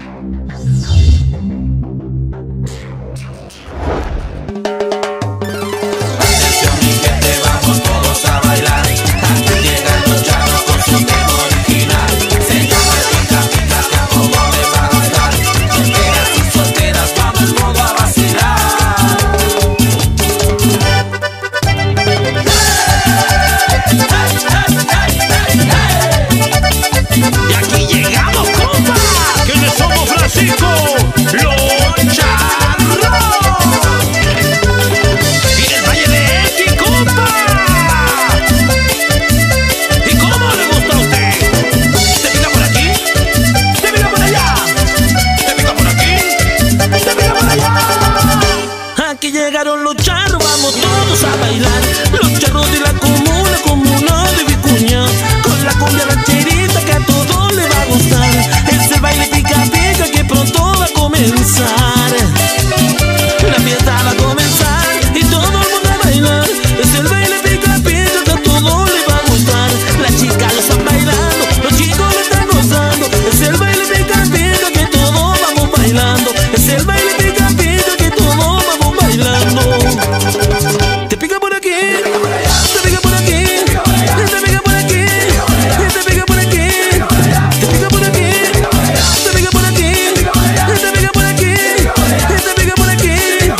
Llegaron los charros, vamos todos a bailar. Los charros de la comuna de Vicuña, con la cumbia rancherita que a todos les va a gustar. Es el baile pica pica que pronto va a comenzar. La fiesta va a comenzar y todo el mundo a bailar. Es el baile pica pica que a todos les va a gustar. Las chicas lo están bailando, los chicos lo están gozando. Es el baile pica pica que todos vamos bailando. Es el baile pica pica que todos vamos bailando. Te pica por aquí, te pica por aquí, te pica por aquí, te pica por aquí, te pica por aquí, te pica por aquí, te pica por aquí, te pica por aquí.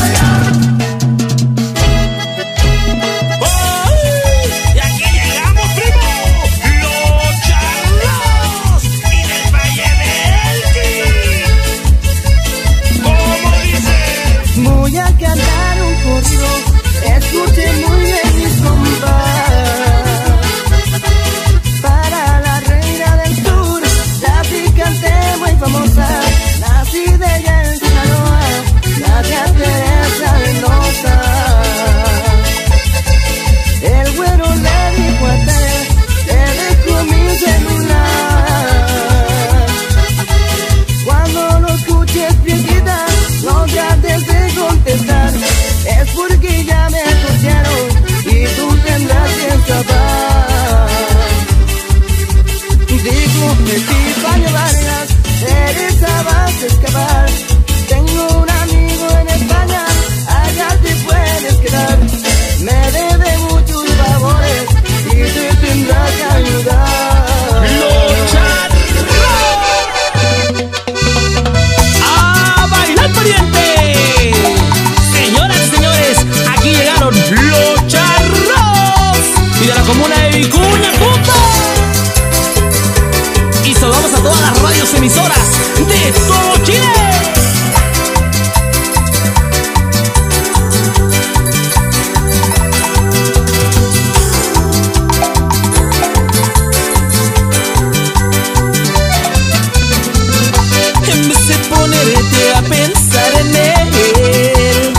¡Oh! Y aquí llegamos, primo, los charros y del Valle del Elqui. ¿Cómo dice? Voy a cantar un corrido, escuchen muy bien mis compas. Para la reina del sur, la picante muy famosa, nacida allá en Sinaloa, la tía Teresa Mendoza. El güero le dijo a Tere, le dejo mi celular. Cuando lo escuches, viejita, no trates de contestar, es porque ya me torcieron y tú tendrás que escapar. Dijo Epifania Vargas, Teresa vas a escapar. Tengo un amigo en España, allá te puedes quedar. Me debe muchos favores y te tendrá que ayudar. Los charros a bailar, pariente. Señoras y señores, aquí llegaron los charros y de la comuna de Vicuña, compa. Y saludamos a todas las radios emisoras de todo Chile. En vez de ponerte a pensar en él,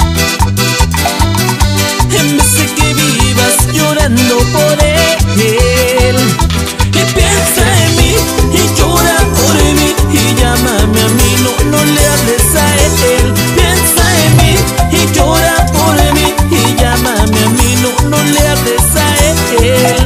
en vez de que vivas llorando por él, y piensa en mí y llora por mí y llámame a mí, no le hables a él. Piensa en mí y llora por mí y llámame a mí, no le hables a él,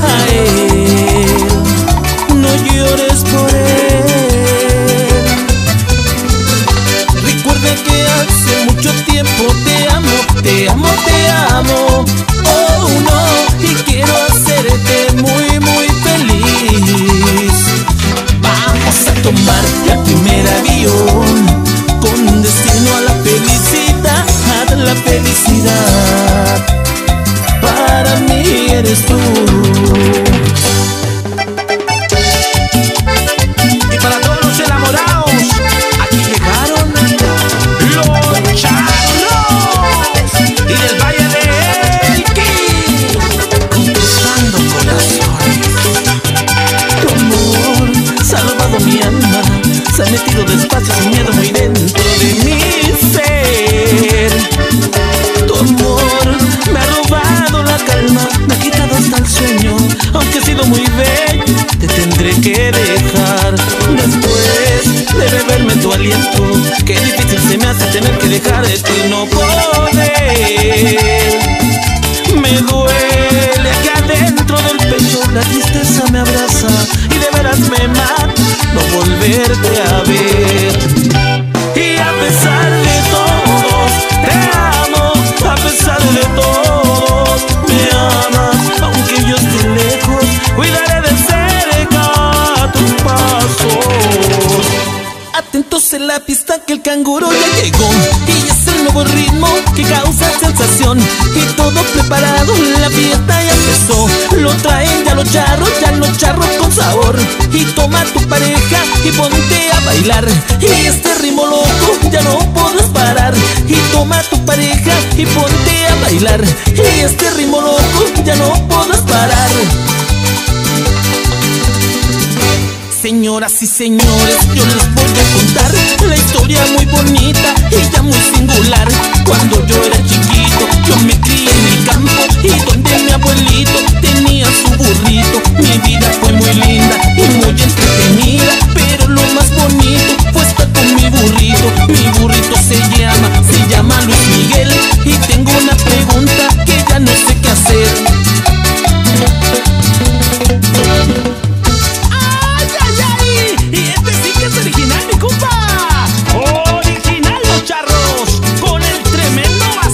no llores por él. Recuerda que hace mucho tiempo te amo, te amo, te amo. Oh no, y quiero hacerte muy, muy feliz. Vamos a tomar el primer avión con destino a la felicidad, a la felicidad. Para mí eres tú. Y para todos los enamorados, aquí llegaron los charros y del Valle de Elqui, conquistando corazones. Tu amor se ha robado mi alma, se ha metido despacio sin miedo muy dentro de mi ser. Tu amor me ha robado la calma, me ha quitado hasta el sueño. Aunque he sido muy bello, te tendré que dejar. Después de beberme tu aliento, qué difícil se me hace tener que dejar de ti, no poder. Me duele que adentro del pecho la tristeza me abraza y de veras más me mata no volverte a ver. Y a pesar de todo, te amo, a pesar de todo, me amas. Aunque yo esté lejos, cuidaré de cerca tus pasos. Atentos en la pista que el canguro ya llegó, y es el nuevo ritmo que causa sensación. Y todo preparado, la fiesta ya empezó. Lo traen ya los charros con sabor. Y toma a tu pareja y ponte a bailar. Y este ritmo loco ya no podrás parar. Y toma a tu pareja y ponte a bailar. Y este ritmo loco ya no podrás parar. Señoras y señores, yo les voy a contar la historia muy bonita y ya muy singular. Cuando yo era chiquito, yo me crié en el campo, y donde mi abuelito tenía su burrito. Mi vida fue muy linda y muy entretenida, pero lo más bonito fue estar con mi burrito. Mi burrito se llama Luis Miguel, y tengo una pregunta que ya no sé qué hacer. Original Los Charros, con el tremendo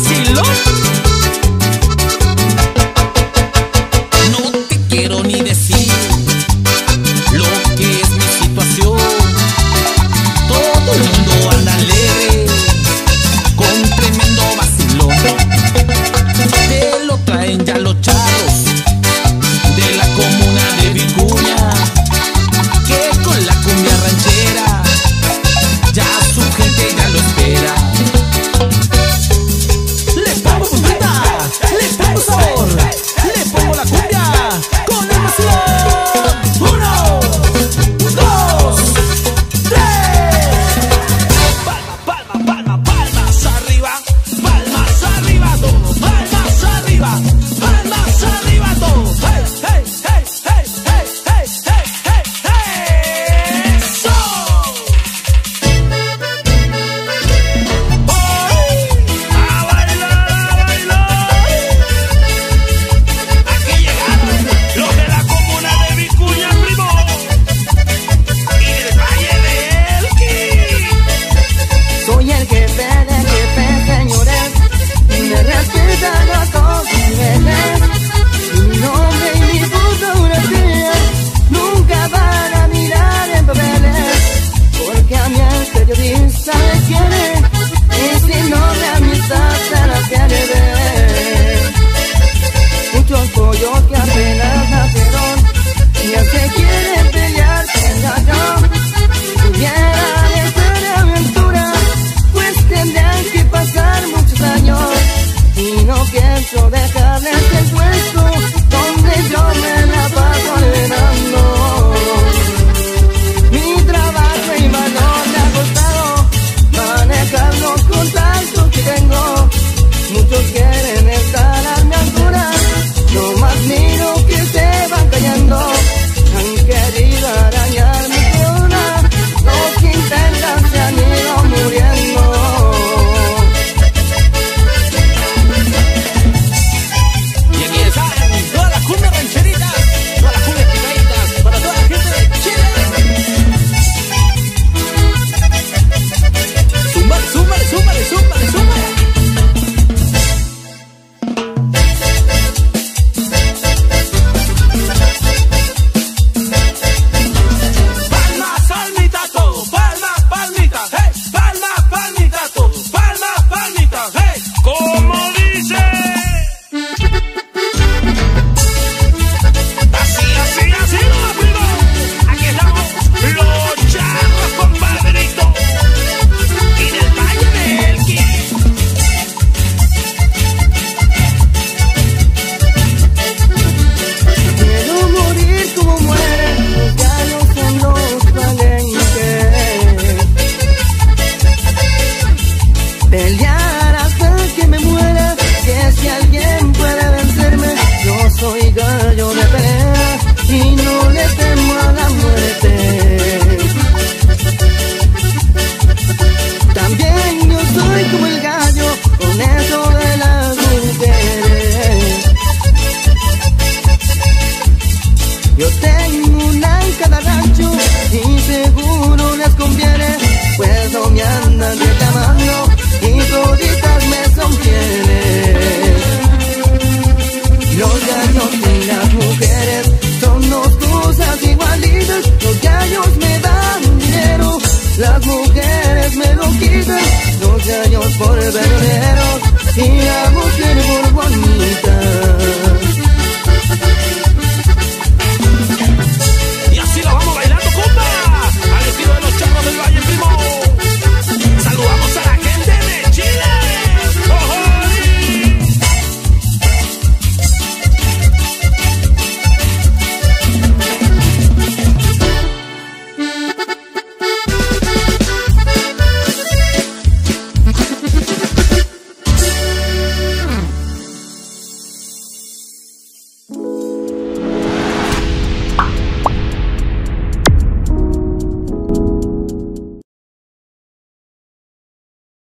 las mujeres me lo quitan, 12 años por verdaderos y amor.